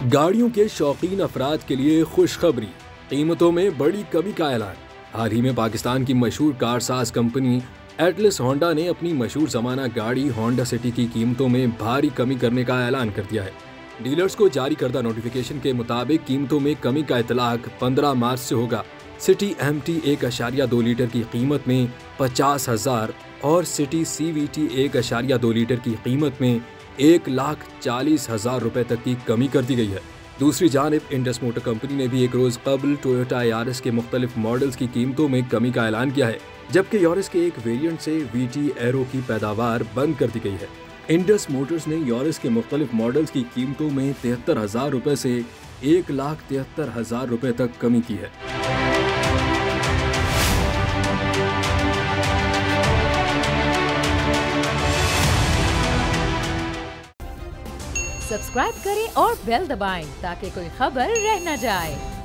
गाड़ियों के शौकीन अफराद के लिए खुशखबरी, कीमतों में बड़ी कमी का ऐलान। हाल ही में पाकिस्तान की मशहूर कारसाज कंपनी एटलस होंडा ने अपनी मशहूर जमाना गाड़ी होंडा सिटी की कीमतों में भारी कमी करने का ऐलान कर दिया है। डीलर्स को जारी करदा नोटिफिकेशन के मुताबिक कीमतों में कमी का इतलाक 15 मार्च से होगा। सिटी MT 1.2 लीटर की कीमत में 50,000 और सिटी CVT 1.2 लीटर की कीमत में 1,40,000 रुपए तक की कमी कर दी गई है। दूसरी जानिब इंडस मोटर कंपनी ने भी एक रोज कबल टोयोटा यारिस के मुख्तलिफ मॉडल्स की कीमतों में कमी का ऐलान किया है, जबकि यारिस के एक वेरिएंट से VT एरो की पैदावार बंद कर दी गई है। इंडस मोटर्स ने यारिस के मुख्तलिफ मॉडल्स की कीमतों में 73,000 रुपए से 1,73,000 रुपए तक कमी की है। सब्सक्राइब करें और बेल दबाएं ताकि कोई खबर रह न जाए।